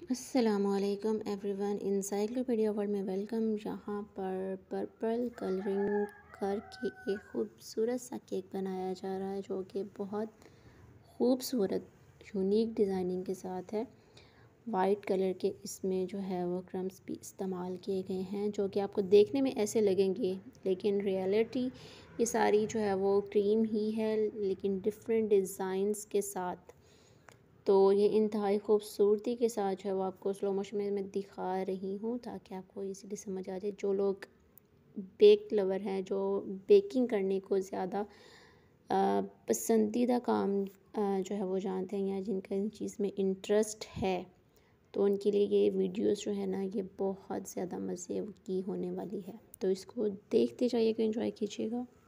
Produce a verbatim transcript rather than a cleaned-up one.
अस्सलामुअलैकुम everyone, encyclopedia world में welcome. यहाँ पर पर्पल कलरिंग करके एक खूबसूरत सा केक बनाया जा रहा है जो कि बहुत खूबसूरत यूनिक डिज़ाइनिंग के साथ है। वाइट कलर के इसमें जो है वो क्रम्स भी इस्तेमाल किए गए हैं जो कि आपको देखने में ऐसे लगेंगे, लेकिन रियलिटी ये सारी जो है वो क्रीम ही है लेकिन डिफरेंट डिज़ाइंस के साथ। तो ये इंतहाई खूबसूरती के साथ जो है वो आपको स्लो मोशन में मैं दिखा रही हूँ ताकि आपको इजीली समझ आ जाए। जो लोग बेक लवर हैं, जो बेकिंग करने को ज़्यादा पसंदीदा काम आ, जो है वो जानते हैं या जिनका इन चीज़ में इंटरेस्ट है, तो उनके लिए ये वीडियोस जो है ना ये बहुत ज़्यादा मज़े की होने वाली है। तो इसको देखते जाइएगा, एंजॉय कीजिएगा।